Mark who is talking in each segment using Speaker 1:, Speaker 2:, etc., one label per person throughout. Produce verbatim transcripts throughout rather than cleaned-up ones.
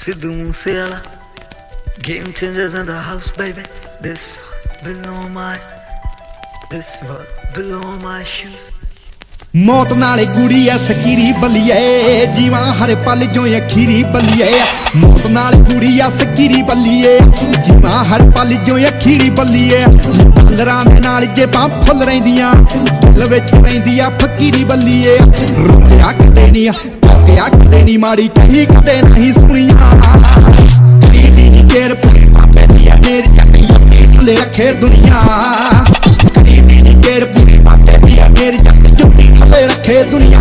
Speaker 1: Sidhu Moosewala, game changers in the house, baby. This one below my, this one below my shoes.
Speaker 2: मौत नाले गुड़ी है सकीरी बलिए जीवा हर पल जो अखीरी बलिए मौत नाले गुड़ी है सकीरी बलिए जीवा हर पल जो अखीरी बलिए डॉलरां दे नाल जेबां फुल रहिंदियां दिल विच रहिंदियां फकीरी बलिए रोकिया कदे नहीं टोकिया कदे नहीं माड़ी कहीं कदे नहीं सुनिया कदी दी केर पूरी पापे दी मेरी जट्टी ले रखे दुनिया कदी दी केर पूरी पापे दी मेरी जट्टी ले रखे दुनिया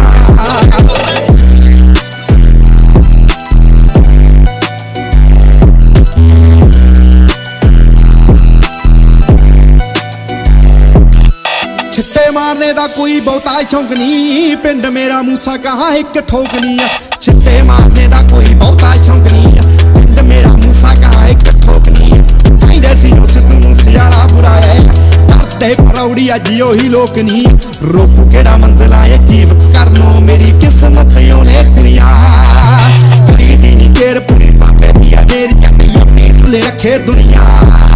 Speaker 2: छिट्टे मारने दा कोई बहुता शौक नहीं पिंड मेरा मूसा कहाँ एक ठोक नहीं है छिट्टे मारने दा कोई बहुता शौक नहीं है पिंड मेरा मूसा कहाँ एक ठोक नहीं है कहंदे सी सिद्धू मूसेवाला बुरा है करते परौड़ी अज ओही लोक नहीं रोकू केड़ा मंजिला अजीब करनो मेरी किस्मत ओने कुड़िया कदी दी केर पूरी पापे दी मेरी जट्टी ले रखे दुनिया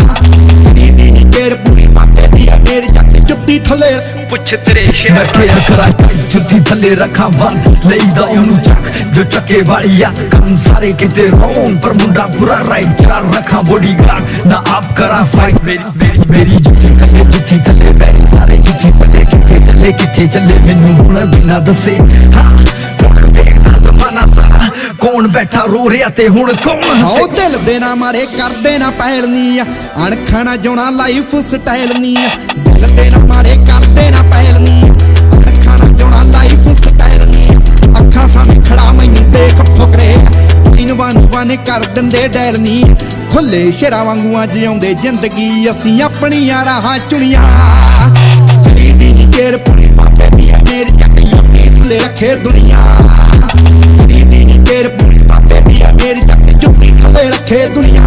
Speaker 2: कदी दी केर पूरी पापे दी मेरी जट्टी जुत्ती थले
Speaker 1: पुछ तेरे
Speaker 3: मैं क्या करा जुत्ती थले रखा बंद लेदा ओनू चक जो चके वाली याद कम सारे किते रोन पर मुंडा पूरा राइट चार रखा बॉडीगार्ड ना आप करा फाइट मेरी मेरी मेरी जुत्ती थले जुत्ती थले मेरी सारे जुत्ती थले किथे चले किथे चले मैनू हुण बिना दसे हां हुण देखदा ज़माना सारा कौन बैठा रो रहा ते हुण कौन हसे
Speaker 2: दिल देना मारे कर देना पहलनी अणखा ना जोना लाइफ स्टाइल नी दिल देना मारे कर देना पहलनी अणखा ना जोना लाइफ स्टाइल नी अखा सामने खड़ा मैनू देख फुकरे इन वानू वाने कर दिंदे डैल नी खुले शेरा वांगू अज आउंदे जिंदगी असीं अपनियां राहां चुनियां कदी दी केर पूरी पापे दी मेरी जट्टी ले रखे दुनिया कदी दी केर पूरी पापे दी मेरी जट्टी जुत्ती थले रखे दुनिया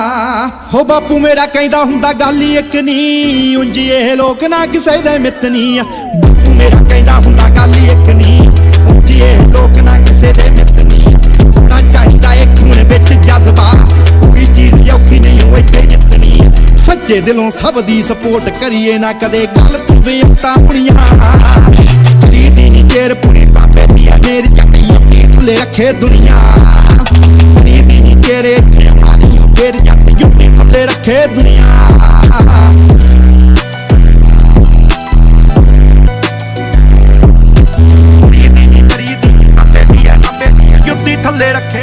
Speaker 2: हो बापू मेरा कहंदा हुंदा गल ही इक नहीं उंज ये लोक ना किसे दे मित नहीं बापू मेरा कहंदा हुंदा गल ही इक नहीं उंज ये लोक ना किसे दे मित नहीं होना चाहिदा ए खून विच जज्बा कोई चीज औखी नहीं होए ते जितनी सच्चे दिलों सब दी सपोर्ट करिए ना कदे गलत बेअता हुणियां कदी दी केर पूरी पापे दी मेरी जट्टी ले रखे दुनिया कदी दी केरे मारी मेरी जट्टी जुत्ती थले रखे दुनिया जुत्ती थले रखे